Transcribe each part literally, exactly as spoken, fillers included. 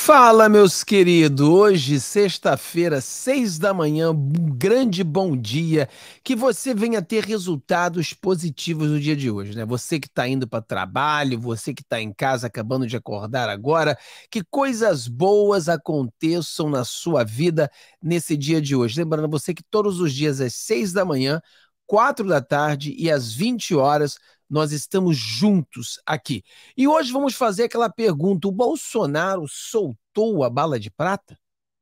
Fala, meus queridos! Hoje, sexta-feira, seis da manhã, um grande bom dia. Que você venha ter resultados positivos no dia de hoje, né? Você que está indo para trabalho, você que está em casa acabando de acordar agora, que coisas boas aconteçam na sua vida nesse dia de hoje. Lembrando você que todos os dias, às seis da manhã, quatro da tarde e às vinte horas, nós estamos juntos aqui. E hoje vamos fazer aquela pergunta: o Bolsonaro soltou a bala de prata?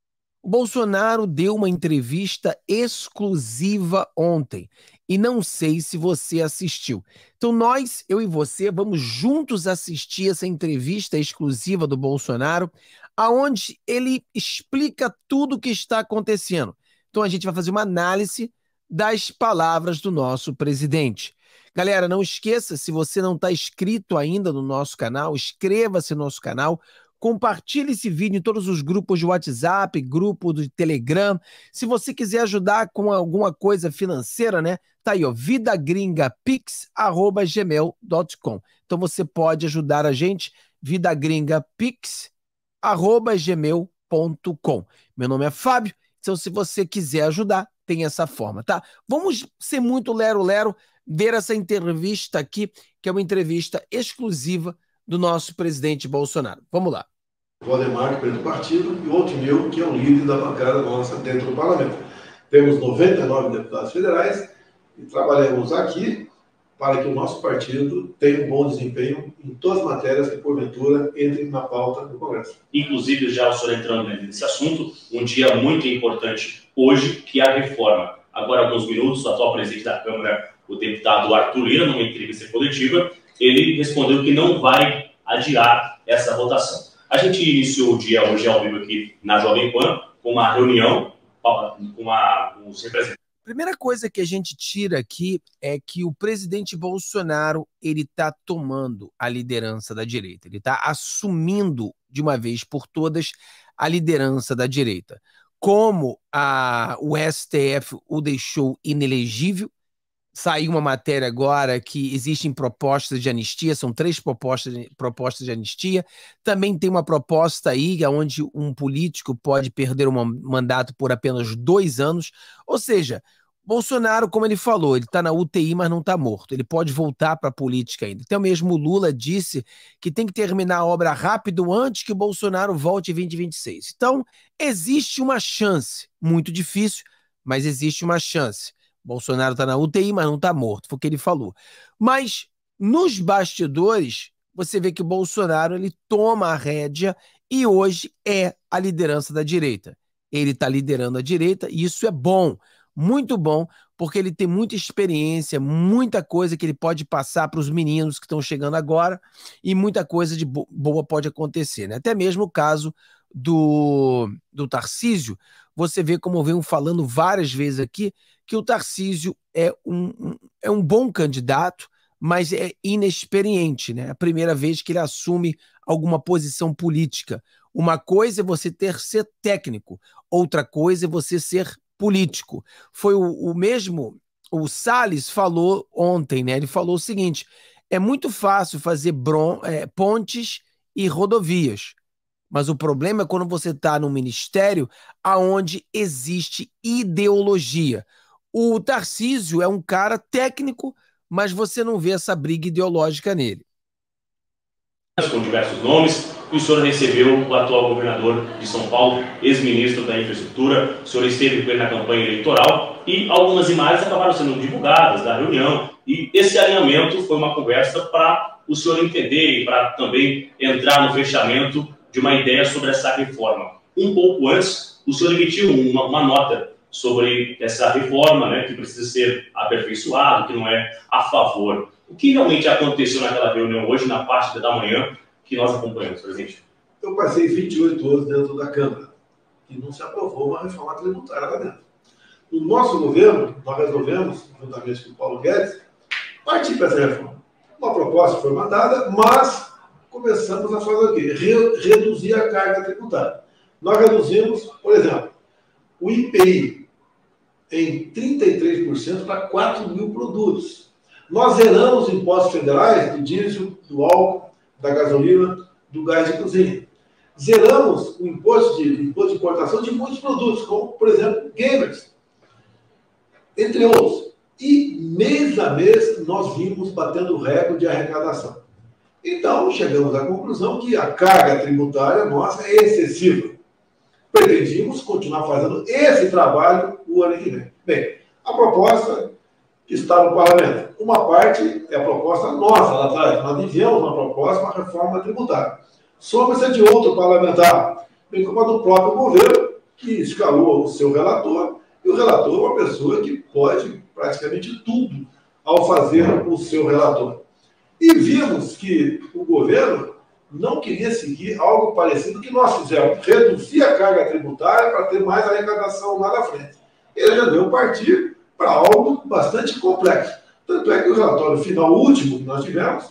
O Bolsonaro deu uma entrevista exclusiva ontem e não sei se você assistiu. Então nós, eu e você, vamos juntos assistir essa entrevista exclusiva do Bolsonaro, aonde ele explica tudo o que está acontecendo. Então a gente vai fazer uma análise das palavras do nosso presidente. Galera, não esqueça, se você não está inscrito ainda no nosso canal, inscreva-se no nosso canal, compartilhe esse vídeo em todos os grupos de WhatsApp, grupo do Telegram. Se você quiser ajudar com alguma coisa financeira, né? Tá aí, ó, vidagringapix arroba gmail ponto com. Então você pode ajudar a gente, vidagringapix arroba gmail ponto com. Meu nome é Fábio, então se você quiser ajudar, tem essa forma, tá? Vamos ser muito lero-lero, ver essa entrevista aqui, que é uma entrevista exclusiva do nosso presidente Bolsonaro. Vamos lá. Valdemar, presidente do partido, e o Otineu, que é o líder da bancada nossa dentro do parlamento. Temos noventa e nove deputados federais e trabalhamos aqui para que o nosso partido tenha um bom desempenho em todas as matérias que, porventura, entrem na pauta do Congresso. Inclusive, já o senhor entrando nesse assunto, um dia muito importante hoje, que é a reforma. Agora, há alguns minutos, o atual presidente da Câmara, o deputado Arthur Lira, numa entrevista coletiva, ele respondeu que não vai adiar essa votação. A gente iniciou o dia hoje ao vivo aqui na Jovem Pan, com uma reunião com uma, os representantes. Primeira coisa que a gente tira aqui é que o presidente Bolsonaro ele está tomando a liderança da direita. Ele está assumindo de uma vez por todas a liderança da direita. Como a, o S T F o deixou inelegível, saiu uma matéria agora que existem propostas de anistia, são três propostas de, propostas de anistia. Também tem uma proposta aí onde um político pode perder um mandato por apenas dois anos. Ou seja, Bolsonaro, como ele falou, ele está na U T I, mas não está morto. Ele pode voltar para a política ainda. Até mesmo Lula disse que tem que terminar a obra rápido antes que o Bolsonaro volte em dois mil e vinte e seis. Então, existe uma chance, muito difícil, mas existe uma chance. Bolsonaro está na U T I, mas não está morto, foi o que ele falou. Mas, nos bastidores, você vê que o Bolsonaro ele toma a rédea e hoje é a liderança da direita. Ele está liderando a direita e isso é bom, muito bom, porque ele tem muita experiência, muita coisa que ele pode passar para os meninos que estão chegando agora e muita coisa de boa pode acontecer, né? Até mesmo o caso do, do Tarcísio, você vê como eu venho falando várias vezes aqui, que o Tarcísio é um, um, é um bom candidato, mas é inexperiente, né? A primeira vez que ele assume alguma posição política. Uma coisa é você ter ser técnico, outra coisa é você ser político. Foi o, o mesmo, o Salles falou ontem, né? Ele falou o seguinte: é muito fácil fazer bron, é, pontes e rodovias, mas o problema é quando você está num ministério aonde existe ideologia. O Tarcísio é um cara técnico, mas você não vê essa briga ideológica nele. Com diversos nomes, e o senhor recebeu o atual governador de São Paulo, ex-ministro da Infraestrutura. O senhor esteve com ele na campanha eleitoral e algumas imagens acabaram sendo divulgadas da reunião. E esse alinhamento foi uma conversa para o senhor entender e para também entrar no fechamento de uma ideia sobre essa reforma. Um pouco antes, o senhor emitiu uma, uma nota sobre essa reforma, né, que precisa ser aperfeiçoado, que não é a favor. O que realmente aconteceu naquela reunião hoje, na parte da manhã, que nós acompanhamos, presidente? Eu passei vinte e oito anos dentro da Câmara e não se aprovou uma reforma tributária lá dentro. No nosso governo, nós resolvemos, juntamente com o Paulo Guedes, partir para essa reforma. Uma proposta foi mandada, mas começamos a fazer o quê? Re reduzir a carga tributária. Nós reduzimos, por exemplo, o I P I em trinta e três por cento para quatro mil produtos. Nós zeramos impostos federais do diesel, do álcool, da gasolina, do gás de cozinha. Zeramos o imposto de, imposto de importação de muitos produtos, como, por exemplo, gamers, entre outros. E, mês a mês, nós vimos batendo recorde de arrecadação. Então, chegamos à conclusão que a carga tributária nossa é excessiva. Pretendíamos continuar fazendo esse trabalho o ano que vem. Bem, a proposta que está no parlamento. Uma parte é a proposta nossa lá atrás. Nós enviamos uma proposta, uma reforma tributária. Soma-se de outro parlamentar, bem como a do próprio governo, que escalou o seu relator, e o relator é uma pessoa que pode praticamente tudo ao fazer o seu relator. E vimos que o governo não queria seguir algo parecido que nós fizemos, reduzir a carga tributária para ter mais arrecadação lá na frente. Ele já deu partir para algo bastante complexo. Tanto é que o relatório final último que nós tivemos,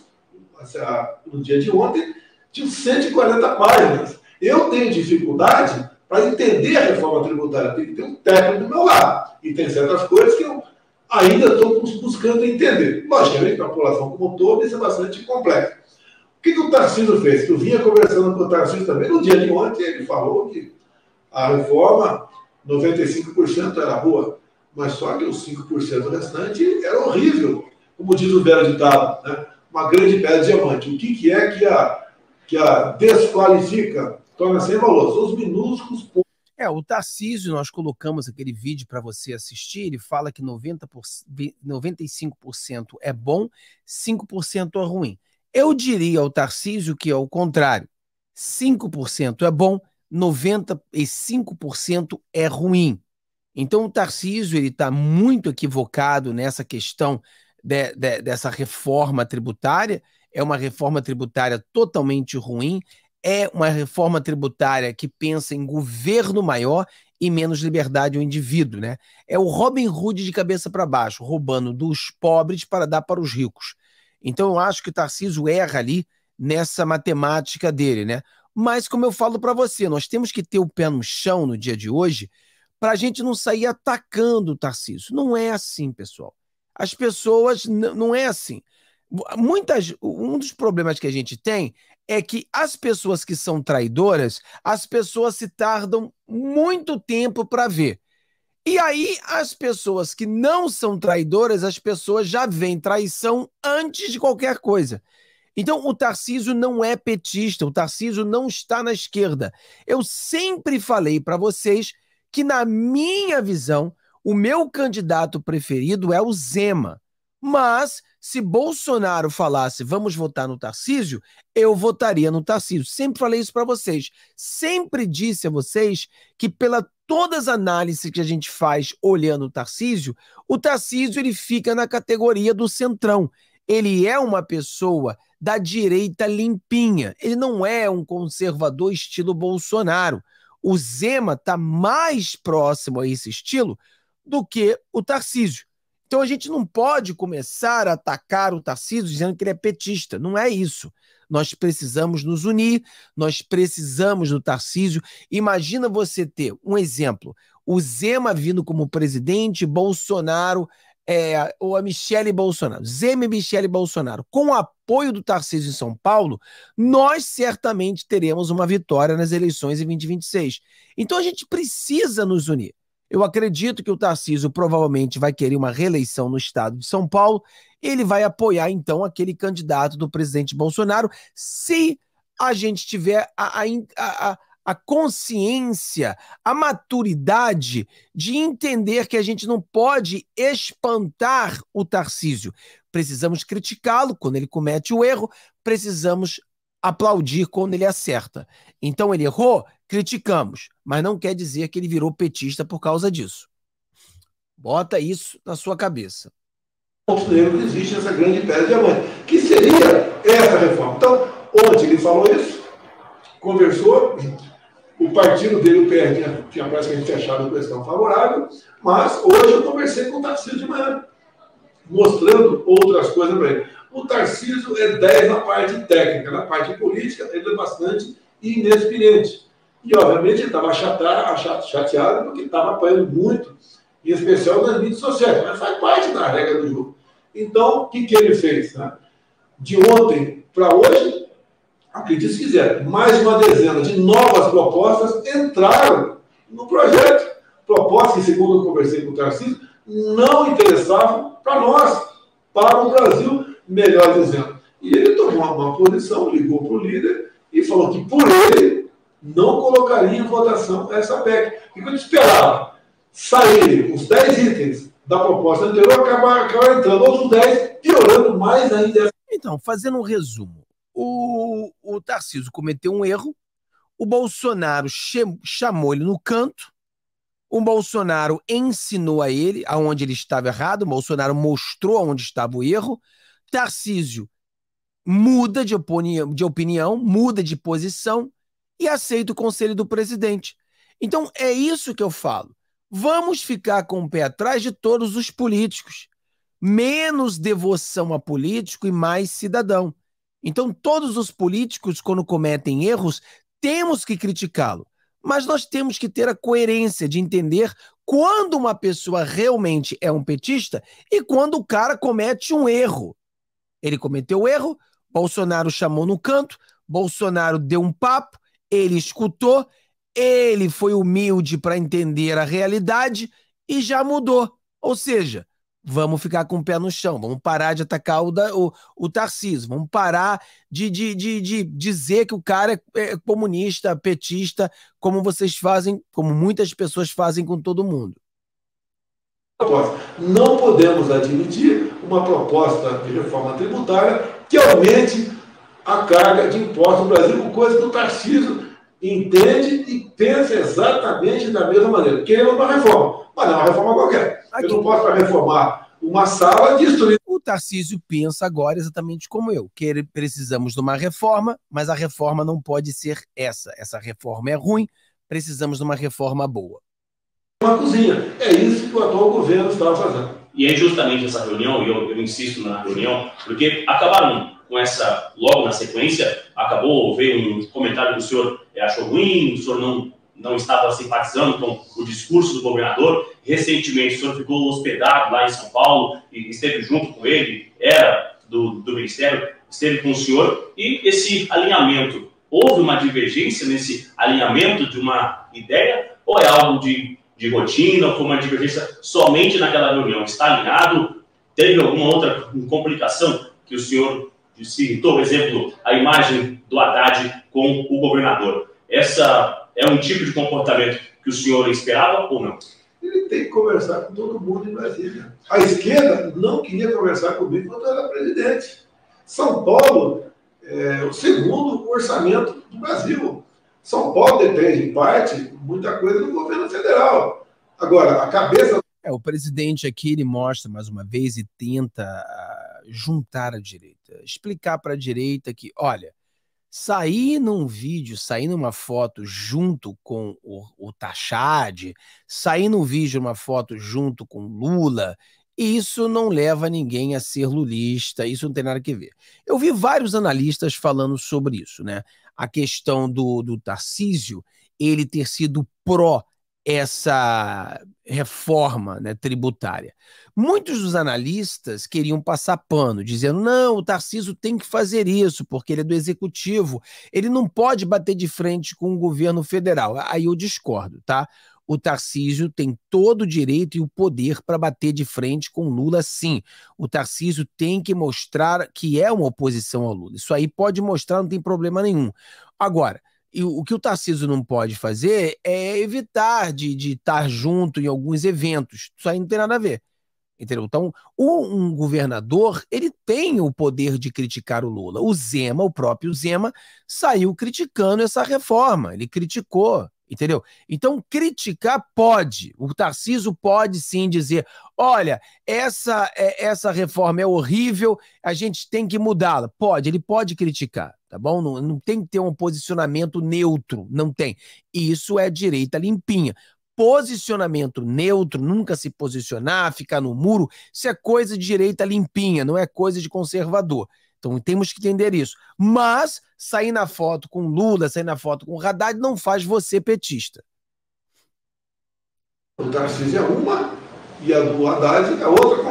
no dia de ontem, tinha cento e quarenta páginas. Eu tenho dificuldade para entender a reforma tributária, tem que ter um técnico do meu lado. E tem certas coisas que eu ainda estou buscando entender. Logicamente, para a população como um todo, isso é bastante complexo. O que, que o Tarcísio fez? Que eu vinha conversando com o Tarcísio também. No dia de ontem, ele falou que a reforma, noventa e cinco por cento era boa, mas só que os cinco por cento restante era horrível. Como diz o velho ditado, né? Uma grande pedra de diamante. O que, que é que a, que a desqualifica, torna sem valor? São os minúsculos pontos. É, o Tarcísio, nós colocamos aquele vídeo para você assistir, ele fala que noventa por cento, noventa e cinco por cento é bom, cinco por cento é ruim. Eu diria ao Tarcísio que é o contrário. cinco por cento é bom, noventa e cinco por cento é ruim. Então o Tarcísio está muito equivocado nessa questão de, de, dessa reforma tributária. É uma reforma tributária totalmente ruim, é uma reforma tributária que pensa em governo maior e menos liberdade ao indivíduo, né? É o Robin Hood de cabeça para baixo, roubando dos pobres para dar para os ricos. Então eu acho que o Tarcísio erra ali nessa matemática dele, né? Mas como eu falo para você, nós temos que ter o pé no chão no dia de hoje para a gente não sair atacando o Tarcísio. Não é assim, pessoal. As pessoas, não é assim. Muitas, um dos problemas que a gente tem é que as pessoas que são traidoras, as pessoas se tardam muito tempo para ver. E aí, as pessoas que não são traidoras, as pessoas já veem traição antes de qualquer coisa. Então, o Tarcísio não é petista, o Tarcísio não está na esquerda. Eu sempre falei para vocês que, na minha visão, o meu candidato preferido é o Zema. Mas, se Bolsonaro falasse vamos votar no Tarcísio, eu votaria no Tarcísio. Sempre falei isso para vocês. Sempre disse a vocês que, pela todas as análises que a gente faz olhando o Tarcísio, o Tarcísio ele fica na categoria do centrão. Ele é uma pessoa da direita limpinha. Ele não é um conservador estilo Bolsonaro. O Zema está mais próximo a esse estilo do que o Tarcísio. Então a gente não pode começar a atacar o Tarcísio dizendo que ele é petista. Não é isso. Nós precisamos nos unir, nós precisamos do Tarcísio. Imagina você ter um exemplo, o Zema vindo como presidente, Bolsonaro, é, ou a Michele Bolsonaro, Zema e Michele Bolsonaro, com o apoio do Tarcísio em São Paulo, nós certamente teremos uma vitória nas eleições em vinte e vinte e seis. Então a gente precisa nos unir. Eu acredito que o Tarcísio provavelmente vai querer uma reeleição no estado de São Paulo. Ele vai apoiar, então, aquele candidato do presidente Bolsonaro, se a gente tiver a, a, a, a consciência, a maturidade de entender que a gente não pode espantar o Tarcísio. Precisamos criticá-lo quando ele comete o erro, precisamos aplaudir quando ele acerta. Então ele errou, criticamos, mas não quer dizer que ele virou petista por causa disso. Bota isso na sua cabeça. Ponto negro que existe essa grande pedra de diamante, que seria essa reforma. Então, ontem ele falou isso, conversou, o partido dele, o P R, tinha, tinha praticamente fechado a questão favorável, mas hoje eu conversei com o Tarcísio de manhã, mostrando outras coisas para ele. O Tarcísio é dez na parte técnica, na parte política ele é bastante inexperiente. E, obviamente, ele estava chateado porque estava apanhando muito, em especial nas mídias sociais, mas faz parte da regra do jogo. Então, o que, que ele fez? Né? De ontem para hoje, acredite se quiser, mais uma dezena de novas propostas entraram no projeto. Propostas que, segundo eu conversei com o Tarcísio, não interessavam para nós, para o Brasil, melhor dizendo. E ele tomou uma posição, ligou para o líder e falou que, por ele, não colocaria em votação essa P E C. O que eu esperava? Saírem os dez itens da proposta anterior, acabar, acabar entrando outros dez, piorando mais ainda. Então, fazendo um resumo, o, o Tarcísio cometeu um erro, o Bolsonaro chamou ele no canto, o Bolsonaro ensinou a ele aonde ele estava errado, o Bolsonaro mostrou aonde estava o erro, Tarcísio muda de opinião, de opinião, muda de posição e aceita o conselho do presidente. Então, é isso que eu falo. Vamos ficar com o pé atrás de todos os políticos. Menos devoção a político e mais cidadão. Então, todos os políticos, quando cometem erros, temos que criticá-lo. Mas nós temos que ter a coerência de entender quando uma pessoa realmente é um petista e quando o cara comete um erro. Ele cometeu erro, Bolsonaro chamou no canto, Bolsonaro deu um papo, ele escutou, ele foi humilde para entender a realidade e já mudou. Ou seja, vamos ficar com o pé no chão, vamos parar de atacar o, da, o, o Tarcísio, vamos parar de, de, de, de dizer que o cara é, é comunista, petista, como vocês fazem, como muitas pessoas fazem com todo mundo. Não podemos admitir uma proposta de reforma tributária que aumente a carga de impostos no Brasil, coisa que o Tarcísio entende e pensa exatamente da mesma maneira. Queremos uma reforma, mas não é uma reforma qualquer. Aqui. Eu não posso, para reformar uma sala, destruir. O Tarcísio pensa agora exatamente como eu, que precisamos de uma reforma, mas a reforma não pode ser essa. Essa reforma é ruim, precisamos de uma reforma boa. Uma cozinha. É isso que o atual governo estava fazendo. E é justamente essa reunião, e eu, eu insisto na reunião, porque acabaram com essa, logo na sequência, acabou, veio um comentário que o senhor achou ruim, o senhor não, não estava simpatizando com o discurso do governador. Recentemente, o senhor ficou hospedado lá em São Paulo e esteve junto com ele, era do, do Ministério, esteve com o senhor, e esse alinhamento, houve uma divergência nesse alinhamento de uma ideia, ou é algo de, de rotina, ou foi uma divergência somente naquela reunião? Está alinhado? Teve alguma outra complicação que o senhor citou, por exemplo, a imagem do Haddad com o governador? Essa é um tipo de comportamento que o senhor esperava ou não? Ele tem que conversar com todo mundo em Brasília. A esquerda não queria conversar comigo quando eu era presidente. São Paulo é o segundo orçamento do Brasil. São Paulo depende, em parte, muita coisa do governo federal. Agora, a cabeça... É, o presidente aqui, ele mostra mais uma vez e tenta uh, juntar a direita. Explicar para a direita que, olha, sair num vídeo, sair numa foto junto com o, o Tachad, sair num vídeo, uma foto junto com Lula, isso não leva ninguém a ser lulista, isso não tem nada a ver. Eu vi vários analistas falando sobre isso, né? A questão do, do Tarcísio, ele ter sido pró essa reforma, né, tributária. Muitos dos analistas queriam passar pano, dizendo, não, o Tarcísio tem que fazer isso, porque ele é do executivo, ele não pode bater de frente com o governo federal. Aí eu discordo, tá? O Tarcísio tem todo o direito e o poder para bater de frente com Lula, sim. O Tarcísio tem que mostrar que é uma oposição ao Lula. Isso aí pode mostrar, não tem problema nenhum. Agora, e o que o Tarcísio não pode fazer é evitar de, de estar junto em alguns eventos. Isso aí não tem nada a ver. Entendeu? Então, um governador, ele tem o poder de criticar o Lula. O Zema, o próprio Zema, saiu criticando essa reforma. Ele criticou, entendeu? Então, criticar pode. O Tarcísio pode sim dizer, olha, essa, essa reforma é horrível, a gente tem que mudá-la. Pode, ele pode criticar. Tá bom? Não, não tem que ter um posicionamento neutro, não tem. Isso é direita limpinha. Posicionamento neutro, nunca se posicionar, ficar no muro, isso é coisa de direita limpinha, não é coisa de conservador. Então temos que entender isso. Mas sair na foto com Lula, sair na foto com Haddad não faz você petista. O Tarcísio é uma e a do Haddad é outra completamente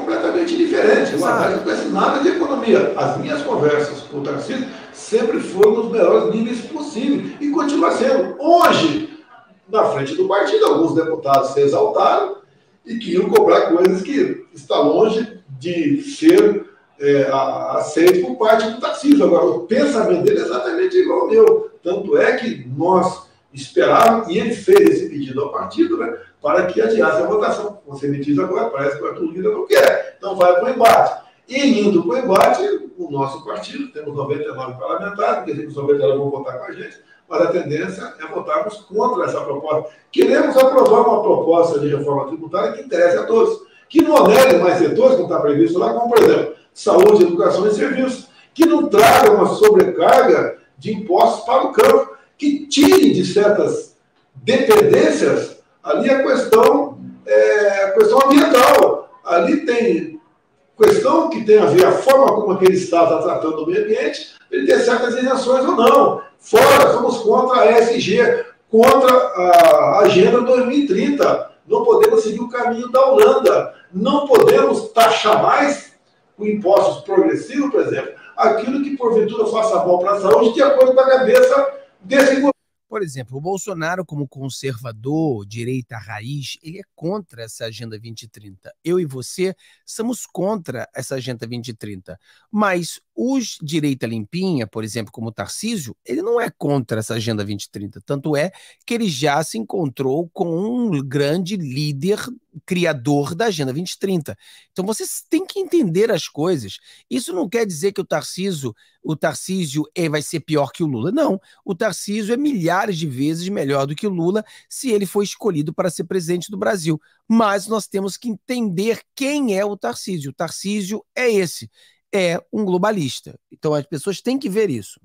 completamente diferente. O Haddad não conhece nada de economia. As minhas conversas com o Tarcísio sempre foram nos melhores níveis possíveis e continua sendo. Hoje, na frente do partido, alguns deputados se exaltaram e queriam cobrar coisas que está longe de ser é, aceito por parte do Tarcísio. Agora, o pensamento dele é exatamente igual ao meu. Tanto é que nós esperávamos, e ele fez esse pedido ao partido, né, para que adiasse a votação. Você me diz agora, parece que o Arthur Lira não quer. Então vai para o embate. E indo para o embate, o nosso partido, temos noventa e nove parlamentares, quer dizer que os noventa e nove vão votar com a gente, mas a tendência é votarmos contra essa proposta. Queremos aprovar uma proposta de reforma tributária que interesse a todos, que não onere mais setores, como está previsto lá, como, por exemplo, saúde, educação e serviços, que não traga uma sobrecarga de impostos para o campo, que tire de certas dependências ali a questão, é, a questão ambiental. Ali tem questão que tem a ver a forma como aquele Estado está tratando o meio ambiente, ele tem certas isenções ou não. Fora, somos contra a E S G, contra a Agenda dois mil e trinta. Não podemos seguir o caminho da Holanda. Não podemos taxar mais com impostos progressivos, por exemplo, aquilo que porventura faça mal para a saúde, de acordo com a cabeça desse governo. Por exemplo, o Bolsonaro, como conservador, direita raiz, ele é contra essa Agenda vinte e trinta. Eu e você somos contra essa Agenda vinte e trinta. Mas os direita limpinha, por exemplo, como o Tarcísio, ele não é contra essa Agenda vinte e trinta. Tanto é que ele já se encontrou com um grande líder criador da Agenda vinte e trinta. Então vocês têm que entender as coisas. Isso não quer dizer que o Tarcísio, o Tarcísio é, vai ser pior que o Lula. Não. O Tarcísio é milhares de vezes melhor do que o Lula se ele for escolhido para ser presidente do Brasil. Mas nós temos que entender quem é o Tarcísio. O Tarcísio é esse. É um globalista. Então as pessoas têm que ver isso.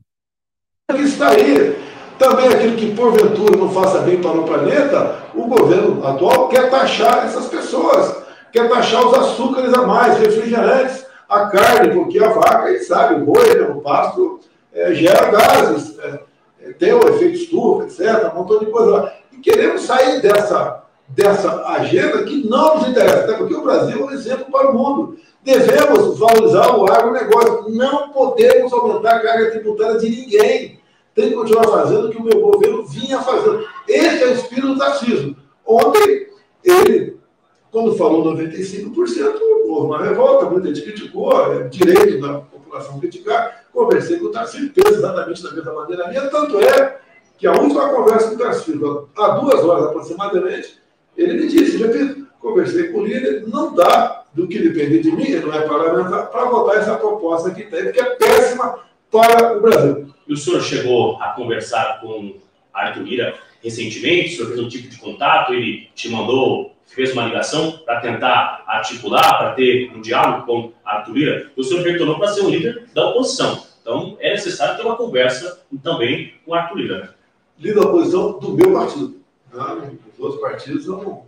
Está aí. Também aquilo que porventura não faça bem para o planeta, o governo atual quer taxar essas pessoas, quer taxar os açúcares a mais, refrigerantes, a carne, porque a vaca, ele sabe, o boi, né, o pasto, é, gera gases, é, tem o efeito estufa, etcétera, um montão de coisa lá. E queremos sair dessa, dessa agenda que não nos interessa, até porque o Brasil é um exemplo para o mundo. Devemos valorizar o agronegócio, não podemos aumentar a carga tributária de ninguém. Tem que continuar fazendo o que o meu governo vinha fazendo. Esse é o espírito do Tarcísio. Ontem, ele, quando falou noventa e cinco por cento, houve uma revolta, muita gente criticou, é direito da população criticar. Conversei com o Tarcísio, fez exatamente da mesma maneira minha, tanto é que a última conversa com o Tarcísio, há duas horas aproximadamente, ele me disse, repito, conversei com o líder, não dá do que depender de mim, ele não é parlamentar, para votar essa proposta que tem, porque é péssima para o Brasil. E o senhor chegou a conversar com Arthur Lira recentemente? O senhor fez um tipo de contato? Ele te mandou, fez uma ligação para tentar articular, para ter um diálogo com Arthur Lira? O senhor retornou para ser um líder da oposição. Então, é necessário ter uma conversa também com Arthur Lira. Né? Líder da oposição do meu partido. Né? Os outros partidos não.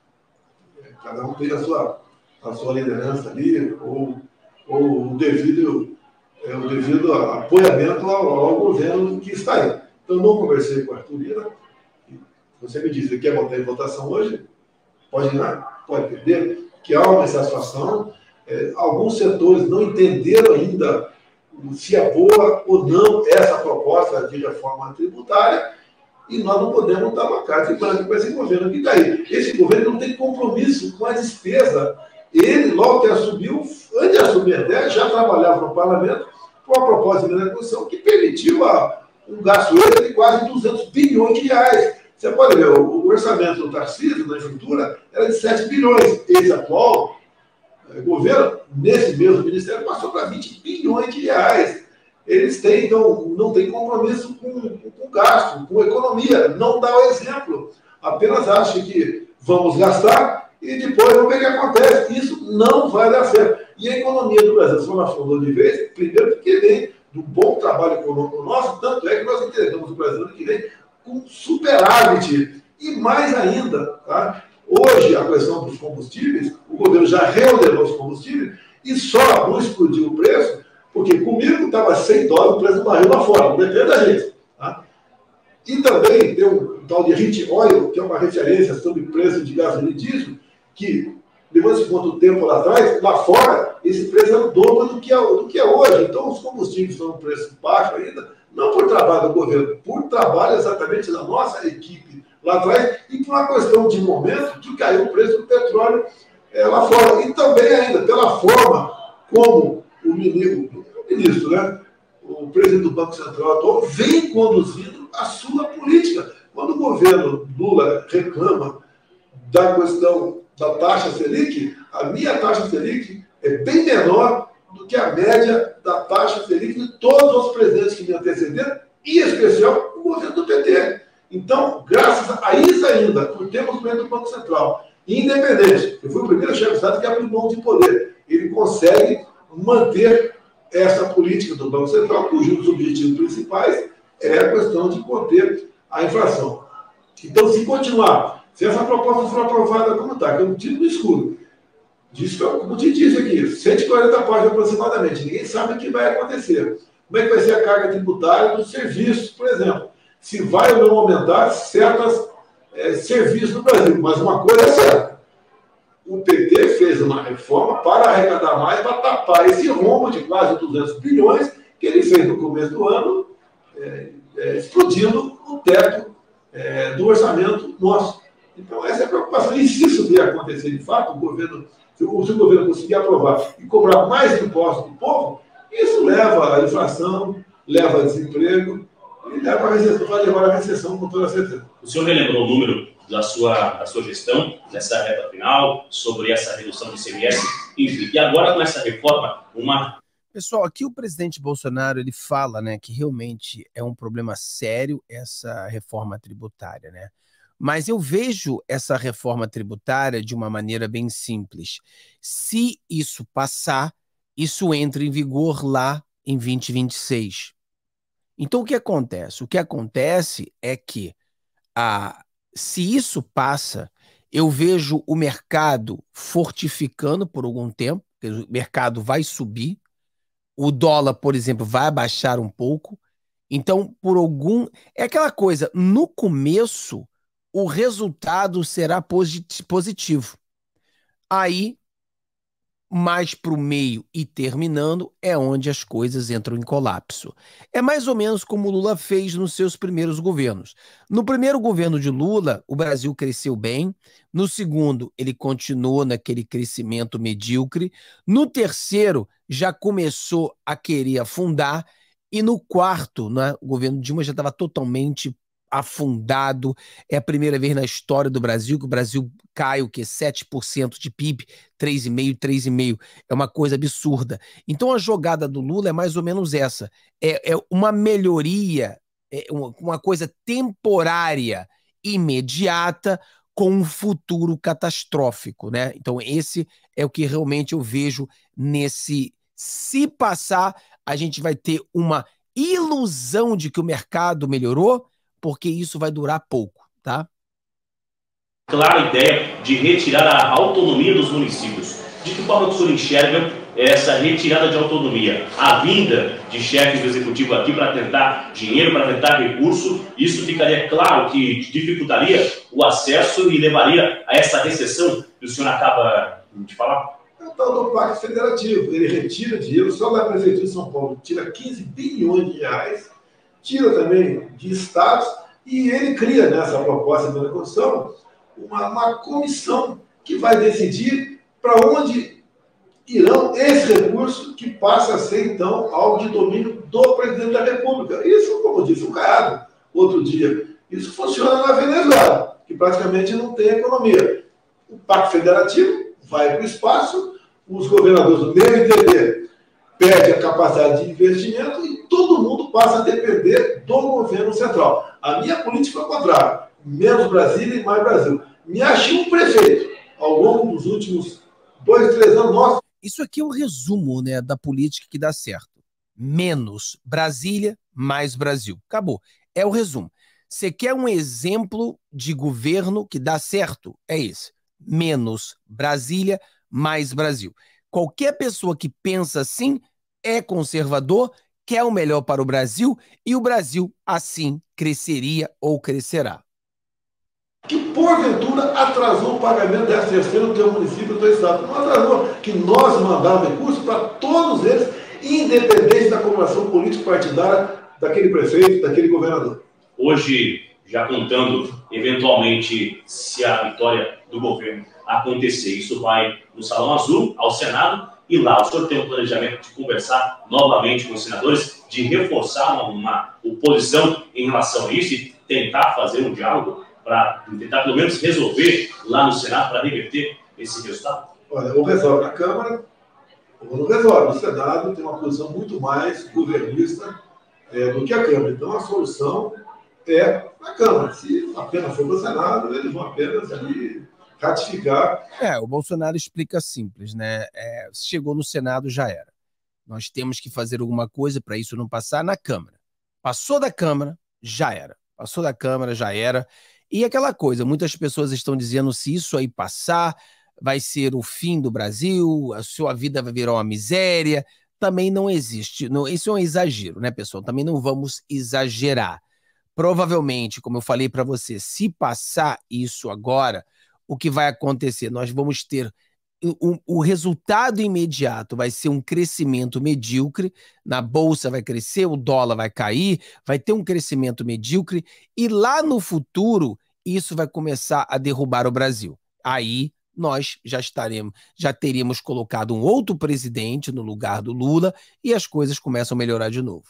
Cada um tem a sua, a sua liderança ali, ou, ou o devido. É o devido apoiamento ao, ao governo que está aí. Então, eu não conversei com o Arthur Lira. Você me diz que quer votar em votação hoje? Pode ganhar, pode perder. Que há uma insatisfação. É, alguns setores não entenderam ainda se é boa ou não essa proposta de reforma tributária. E nós não podemos dar uma carta em branco para esse governo que está aí. Esse governo não tem compromisso com a despesa. Ele, logo que assumiu, antes de assumir até, já trabalhava no parlamento com a proposta de negociação que permitiu a, um gasto extra de quase duzentos bilhões de reais. Você pode ver, o, o orçamento do Tarcísio, na juntura, era de sete bilhões. Esse atual é, governo, nesse mesmo ministério, passou para vinte bilhões de reais. Eles têm, então, não têm compromisso com, com, com gasto, com economia. Não dá o exemplo. Apenas acha que vamos gastar e depois vamos ver o que acontece. Isso não vai dar certo. E a economia do Brasil só não afundou de vez, primeiro porque vem do bom trabalho econômico nosso, tanto é que nós entregamos o Brasil que vem com superávit. E mais ainda, tá? Hoje, a questão dos combustíveis, o governo já reordenou os combustíveis e só não explodiu o preço, porque comigo estava cem dólares o preço do barril lá fora, não depende da gente. Tá? E também tem um tal de Heat Oil, que é uma referência sobre o preço de gasolina e diesel, que levando em conta o tempo lá atrás, lá fora, esse preço era o dobro do que é, do que é hoje. Então, os combustíveis estão no preço baixo ainda, não por trabalho do governo, por trabalho exatamente da nossa equipe lá atrás, e por uma questão de momento que caiu o preço do petróleo é, lá fora. E também ainda pela forma como o ministro, o ministro, né, o presidente do Banco Central atual, vem conduzindo a sua política. Quando o governo Lula reclama da questão da taxa Selic, a minha taxa Selic é bem menor do que a média da taxa Selic de todos os presidentes que me antecederam, e em especial o governo do P T. Então, graças a isso ainda, por termos o presidente do Banco Central independente, eu fui o primeiro chefe de Estado que abriu mão de poder, ele consegue manter essa política do Banco Central, cujos objetivos principais é a questão de conter a inflação. Então, se continuar, se essa proposta for aprovada como está, que é um tiro no escuro, diz, como te disse aqui, cento e quarenta páginas aproximadamente, ninguém sabe o que vai acontecer. Como é que vai ser a carga tributária dos serviços, por exemplo? Se vai ou não aumentar certos é, serviços no Brasil. Mas uma coisa é certa, o P T fez uma reforma para arrecadar mais, para tapar esse rombo de quase duzentos bilhões que ele fez no começo do ano, é, é, explodindo o teto é, do orçamento nosso. Então, essa é a preocupação. E se isso vier acontecer de fato, o governo, se o, se o governo conseguir aprovar e cobrar mais impostos do povo, isso leva à inflação, leva a desemprego e leva a recessão, vai levar a recessão com toda certeza. O senhor relembrou o número da sua, da sua gestão, nessa reta final, sobre essa redução do I C M S, enfim. E agora, com essa reforma, uma... Pessoal, aqui o presidente Bolsonaro, ele fala, né, que realmente é um problema sério essa reforma tributária, né? Mas eu vejo essa reforma tributária de uma maneira bem simples. Se isso passar, isso entra em vigor lá em vinte e vinte e seis. Então, o que acontece? O que acontece é que, ah, se isso passa, eu vejo o mercado fortificando por algum tempo, o mercado vai subir, o dólar, por exemplo, vai abaixar um pouco. Então, por algum... É aquela coisa, no começo, o resultado será positivo. Aí, mais para o meio e terminando, é onde as coisas entram em colapso. É mais ou menos como o Lula fez nos seus primeiros governos. No primeiro governo de Lula, o Brasil cresceu bem. No segundo, ele continuou naquele crescimento medíocre. No terceiro, já começou a querer afundar. E no quarto, né, o governo Dilma já estava totalmente afundado. É a primeira vez na história do Brasil que o Brasil cai o quê? sete por cento de P I B, três vírgula cinco, três vírgula cinco. É uma coisa absurda. Então a jogada do Lula é mais ou menos essa. É, é uma melhoria, é uma coisa temporária, imediata, com um futuro catastrófico, né? Então esse é o que realmente eu vejo nesse... Se passar, a gente vai ter uma ilusão de que o mercado melhorou, porque isso vai durar pouco, tá? Clara ideia de retirar a autonomia dos municípios. De que forma o senhor enxerga essa retirada de autonomia? A vinda de chefes do executivo aqui para tentar dinheiro, para tentar recurso, isso ficaria claro que dificultaria o acesso e levaria a essa recessão que o senhor acaba de falar? É o tal do Pacto Federativo. Ele retira dinheiro, só da Prefeitura de São Paulo tira quinze bilhões de reais, tira também de estados, e ele cria nessa proposta da Constituição uma, uma comissão que vai decidir para onde irão esse recurso que passa a ser, então, algo de domínio do presidente da República. Isso, como disse o Caiado outro dia, isso funciona na Venezuela, que praticamente não tem economia. O Pacto Federativo vai para o espaço, os governadores, no meu entender, perdem a capacidade de investimento e todo mundo passa a depender do governo central. A minha política foi o contrário. Menos Brasília e mais Brasil. Me achei um prefeito ao longo dos últimos dois, três anos. Nossa. Isso aqui é o resumo, né, da política que dá certo. Menos Brasília, mais Brasil. Acabou. É o resumo. Você quer um exemplo de governo que dá certo? É esse. Menos Brasília, mais Brasil. Qualquer pessoa que pensa assim é conservador, quer o melhor para o Brasil e o Brasil assim cresceria ou crescerá. Que porventura atrasou o pagamento dessa terceira no teu município, no teu estado. Não atrasou, que nós mandávamos recursos para todos eles, independente da coloração político-partidária daquele prefeito, daquele governador. Hoje, já contando, eventualmente, se a vitória do governo acontecer, isso vai no Salão Azul, ao Senado, e lá o senhor tem um planejamento de conversar novamente com os senadores, de reforçar uma, uma oposição em relação a isso e tentar fazer um diálogo para tentar pelo menos resolver lá no Senado para reverter esse resultado? Olha, ou resolve na Câmara, ou não resolve. O Senado tem uma posição muito mais governista é, do que a Câmara. Então a solução é na Câmara. Se apenas for para o Senado, eles vão apenas ali ratificar. É, o Bolsonaro explica simples, né? É, chegou no Senado, já era. Nós temos que fazer alguma coisa para isso não passar na Câmara. Passou da Câmara, já era. Passou da Câmara, já era. E aquela coisa, muitas pessoas estão dizendo se isso aí passar, vai ser o fim do Brasil, a sua vida vai virar uma miséria. Também não existe. Não, isso é um exagero, né, pessoal? Também não vamos exagerar. Provavelmente, como eu falei para você, se passar isso agora, o que vai acontecer? Nós vamos ter o, o resultado imediato, vai ser um crescimento medíocre, na bolsa vai crescer, o dólar vai cair, vai ter um crescimento medíocre e lá no futuro isso vai começar a derrubar o Brasil. Aí nós já estaremos, já teríamos colocado um outro presidente no lugar do Lula e as coisas começam a melhorar de novo.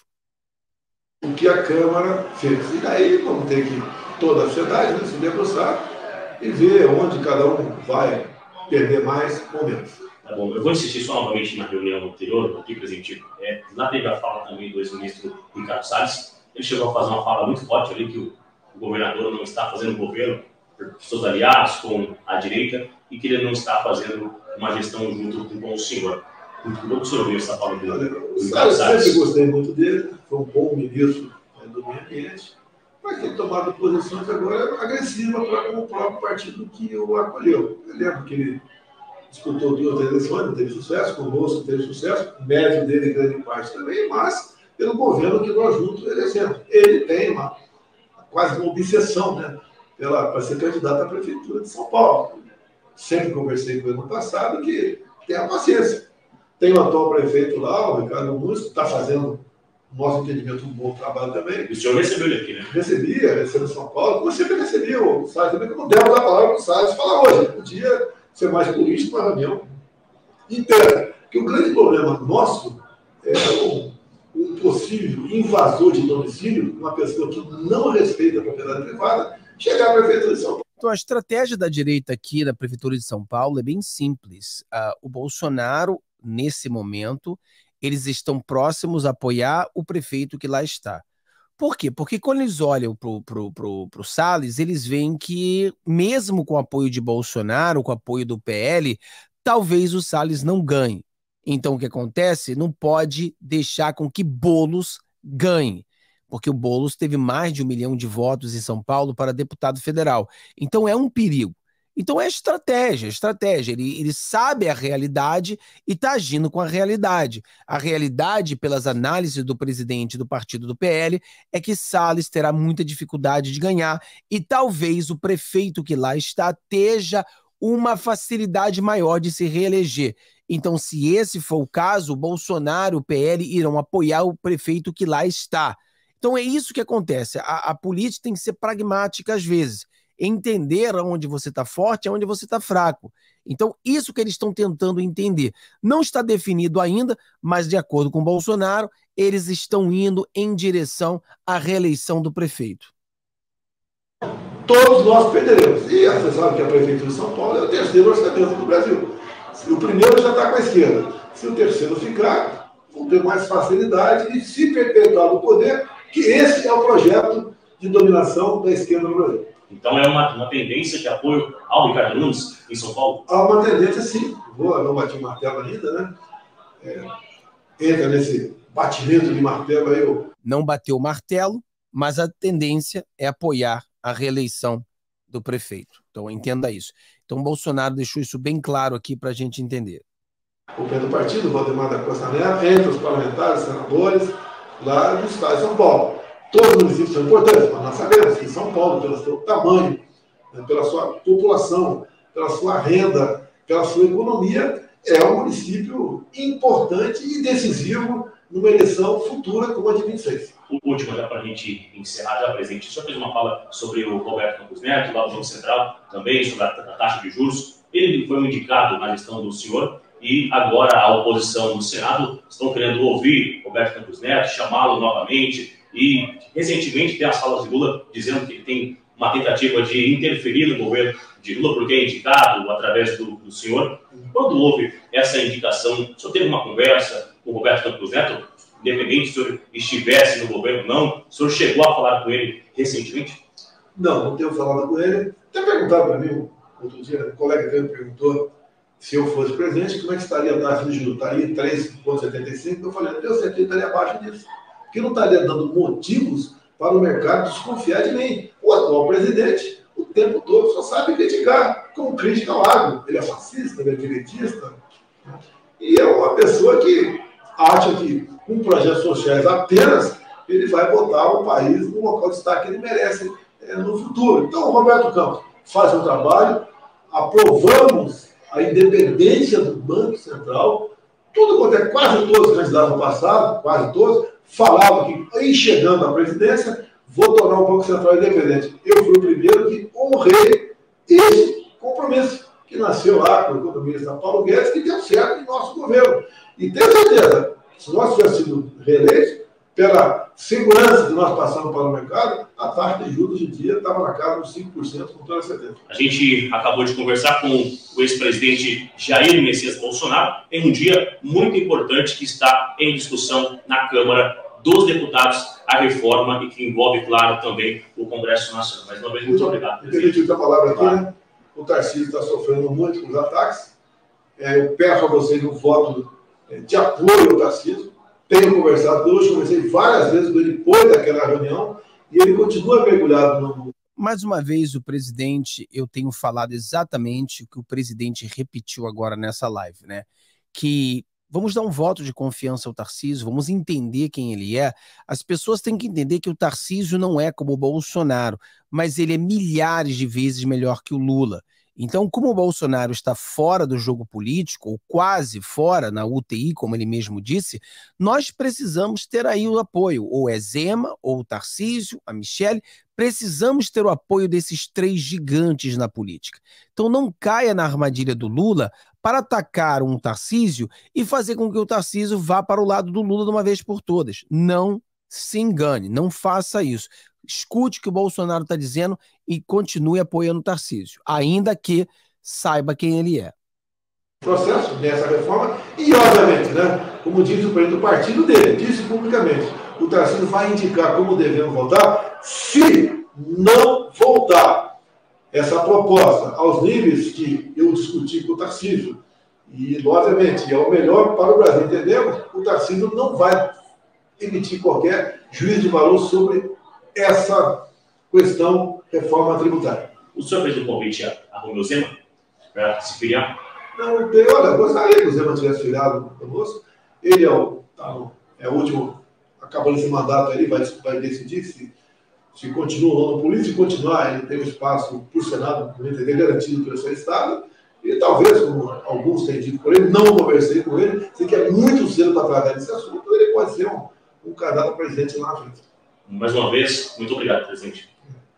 O que a Câmara fez. E daí vamos ter que toda a sociedade, né, se debruçar e ver onde cada um vai perder mais ou menos. Tá bom, eu vou insistir só novamente na reunião anterior, aqui presente. É, lá teve a fala também do ex-ministro Ricardo Salles. Ele chegou a fazer uma fala muito forte ali que o, o governador não está fazendo governo por seus aliados com a direita e que ele não está fazendo uma gestão junto com o senhor. Como o senhor viu essa fala do Ricardo Salles? Eu sempre gostei muito dele, foi um bom ministro do meio ambiente. Mas tem tomado posições agora agressivas para com o próprio partido que o acolheu. Eu lembro que ele disputou duas eleições, não teve sucesso, conosco teve sucesso, o mérito dele em grande parte também, mas pelo governo que nós juntos elegemos. Ele tem uma, quase uma obsessão, né, para ser candidato à Prefeitura de São Paulo. Sempre conversei com ele no passado que tem a paciência. Tem o atual prefeito lá, o Ricardo Nunes, que está fazendo, no nosso entendimento, um bom trabalho também. O senhor recebeu ele aqui, né? Recebia, recebeu em São Paulo. Você sempre recebia o Salles também, que eu não devo dar a palavra para o Salles falar hoje. Podia ser mais político, uma reunião inteira. Porque o grande problema nosso é um, um possível invasor de domicílio, uma pessoa que não respeita a propriedade privada, chegar à Prefeitura de São Paulo. Então, a estratégia da direita aqui na Prefeitura de São Paulo é bem simples. Uh, o Bolsonaro, nesse momento, eles estão próximos a apoiar o prefeito que lá está. Por quê? Porque quando eles olham para o pro, pro, pro Salles, eles veem que, mesmo com o apoio de Bolsonaro, com o apoio do P L, talvez o Salles não ganhe. Então, o que acontece? Não pode deixar com que Boulos ganhe, porque o Boulos teve mais de um milhão de votos em São Paulo para deputado federal. Então, é um perigo. Então é estratégia, estratégia. Ele, ele sabe a realidade e está agindo com a realidade. A realidade, pelas análises do presidente do partido do P L, é que Salles terá muita dificuldade de ganhar e talvez o prefeito que lá está esteja uma facilidade maior de se reeleger. Então, se esse for o caso, Bolsonaro e o P L irão apoiar o prefeito que lá está. Então é isso que acontece. A, a política tem que ser pragmática às vezes. Entender onde você está forte e onde você está fraco. Então, isso que eles estão tentando entender. Não está definido ainda, mas de acordo com Bolsonaro, eles estão indo em direção à reeleição do prefeito. Todos nós perderemos. E você sabe que a Prefeitura de São Paulo é o terceiro orçamento do Brasil. O primeiro já está com a esquerda. Se o terceiro ficar, vão ter mais facilidade de se perpetuar no poder, que esse é o projeto de dominação da esquerda no Brasil. Então é uma, uma tendência de apoio ao Ricardo Nunes em São Paulo? Há uma tendência, sim. Vou, não bati o martelo ainda, né? É, entra nesse batimento de martelo aí. Eu... Não bateu o martelo, mas a tendência é apoiar a reeleição do prefeito. Então entenda isso. Então Bolsonaro deixou isso bem claro aqui para a gente entender. O pé do partido, Valdemar da Costa Neto, entre os parlamentares, senadores, lá do estado de São Paulo. Todos os municípios são importantes, mas nós sabemos que São Paulo, pelo seu tamanho, né, pela sua população, pela sua renda, pela sua economia, é um município importante e decisivo numa eleição futura como a de vinte e seis. O último, já para a gente encerrar, já, presidente, o senhor fez uma fala sobre o Roberto Campos Neto, lá do Banco Central, também sobre a, a taxa de juros. Ele foi um indicado na gestão do senhor e agora a oposição no Senado estão querendo ouvir Roberto Campos Neto, chamá-lo novamente e, recentemente, tem as falas de Lula dizendo que ele tem uma tentativa de interferir no governo de Lula, porque é indicado através do, do senhor. Quando houve essa indicação, o senhor teve uma conversa com o Roberto Campos Neto, independente se o senhor estivesse no governo ou não? O senhor chegou a falar com ele recentemente? Não, não tenho falado com ele. Até perguntaram para mim, outro dia, um colega dele perguntou se eu fosse presidente, como é que estaria a taxa de juros? Estaria em três vírgula setenta e cinco? Eu falei, não tenho certeza, estaria abaixo disso. Porque não estaria dando motivos para o mercado desconfiar de mim. O atual presidente, o tempo todo, só sabe criticar, como crítica ao agro. Ele é fascista, ele é direitista. E é uma pessoa que acha que com projetos sociais apenas ele vai botar o país no local de destaque que ele merece é, no futuro. Então, o Roberto Campos faz um trabalho, aprovamos a independência do Banco Central, tudo quanto é, quase todos os candidatos no passado, quase todos, falavam que, em chegando à presidência, vou tornar o Banco Central independente. Eu fui o primeiro que honrei esse compromisso, que nasceu lá com o economista Paulo Guedes, que deu certo em nosso governo. E tenho certeza, se nós tivéssemos sido reeleitos, pela segurança que nós passamos para o mercado, a taxa de juros hoje em dia estava na casa dos cinco por cento, com toda certeza. A gente acabou de conversar com o ex-presidente Jair Messias Bolsonaro em um dia muito importante que está em discussão na Câmara dos Deputados, a reforma e que envolve, claro, também o Congresso Nacional. Mais uma vez, muito, muito obrigado, presidente. Eu a palavra aqui, né? O Tarcísio está sofrendo muito com os ataques. É, eu peço a vocês um voto de apoio ao Tarcísio. Tenho conversado com ele, hoje conversei várias vezes com ele depois daquela reunião e ele continua mergulhado no... Mais uma vez, o presidente, eu tenho falado exatamente o que o presidente repetiu agora nessa live, né? Que vamos dar um voto de confiança ao Tarcísio, vamos entender quem ele é. As pessoas têm que entender que o Tarcísio não é como o Bolsonaro, mas ele é milhares de vezes melhor que o Lula. Então, como o Bolsonaro está fora do jogo político, ou quase fora, na U T I, como ele mesmo disse, nós precisamos ter aí o apoio, ou é Zema, ou o Tarcísio, a Michelle, precisamos ter o apoio desses três gigantes na política. Então não caia na armadilha do Lula para atacar um Tarcísio e fazer com que o Tarcísio vá para o lado do Lula de uma vez por todas. Não se engane, não faça isso. Escute o que o Bolsonaro está dizendo e continue apoiando o Tarcísio, ainda que saiba quem ele é. Processo dessa reforma e, obviamente, né, como disse o presidente do partido dele, disse publicamente, o Tarcísio vai indicar como devemos votar se não voltar essa proposta aos níveis que eu discuti com o Tarcísio. E, obviamente, é o melhor para o Brasil. Entendemos? O Tarcísio não vai emitir qualquer juízo de valor sobre essa questão reforma tributária. O senhor fez um convite a, a Romeu Zema para se filiar? Não, não tem. Olha, eu gostaria que o Zema tivesse filiado conosco. Ele é o, tá, é o último, acabando esse mandato aí, vai, vai decidir se, se continua ou não no político. Se continuar, ele tem um espaço por Senado, por entender, garantido pelo seu Estado. E talvez, como alguns têm dito por ele, não conversei com ele, sei que é muito cedo para tratar desse assunto, ele pode ser um, um candidato a presidente lá na frente. Mais uma vez, muito obrigado, presidente.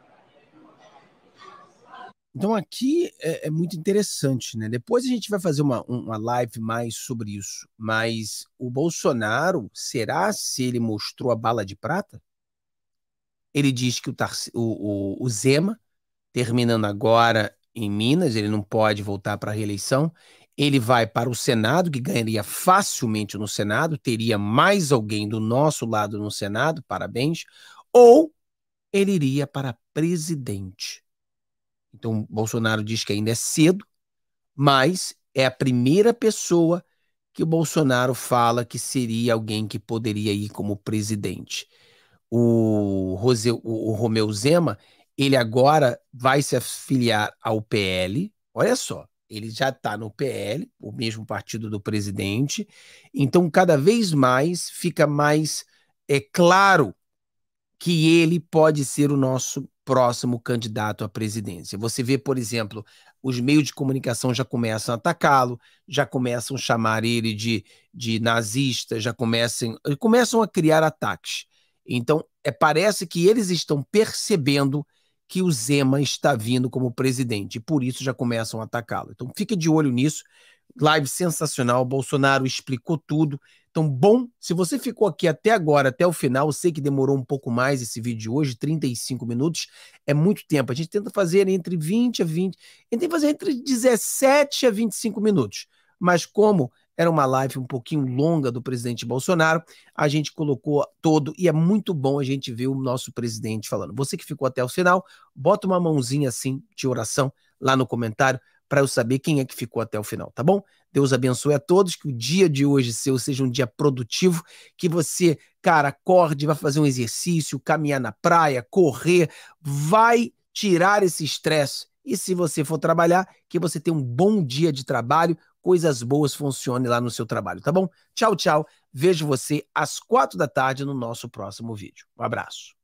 Então aqui é, é muito interessante, né? Depois a gente vai fazer uma, uma live mais sobre isso. Mas o Bolsonaro, será se ele mostrou a bala de prata? Ele diz que o, Tarci, o, o, o Zema, terminando agora em Minas, ele não pode voltar para a reeleição. Ele vai para o Senado, que ganharia facilmente no Senado, teria mais alguém do nosso lado no Senado, parabéns, ou ele iria para presidente. Então, Bolsonaro diz que ainda é cedo, mas é a primeira pessoa que o Bolsonaro fala que seria alguém que poderia ir como presidente. O, Rose, o, o Romeu Zema, ele agora vai se afiliar ao P L, olha só, ele já está no P L, o mesmo partido do presidente, então cada vez mais fica mais é, claro que ele pode ser o nosso próximo candidato à presidência. Você vê, por exemplo, os meios de comunicação já começam a atacá-lo, já começam a chamar ele de, de nazista, já começam, começam a criar ataques. Então, é, parece que eles estão percebendo que o Zema está vindo como presidente, e por isso já começam a atacá-lo. Então, fica de olho nisso. Live sensacional, Bolsonaro explicou tudo. Então, bom, se você ficou aqui até agora, até o final, eu sei que demorou um pouco mais esse vídeo de hoje, trinta e cinco minutos, é muito tempo. A gente tenta fazer entre vinte a vinte, a gente tem que fazer entre dezessete a vinte e cinco minutos. Mas como era uma live um pouquinho longa do presidente Bolsonaro, a gente colocou todo, e é muito bom a gente ver o nosso presidente falando. Você que ficou até o final, bota uma mãozinha assim de oração lá no comentário, para eu saber quem é que ficou até o final, tá bom? Deus abençoe a todos, que o dia de hoje seu seja um dia produtivo, que você, cara, acorde, vai fazer um exercício, caminhar na praia, correr, vai tirar esse estresse. E se você for trabalhar, que você tenha um bom dia de trabalho, coisas boas funcionem lá no seu trabalho, tá bom? Tchau, tchau. Vejo você às quatro da tarde no nosso próximo vídeo. Um abraço.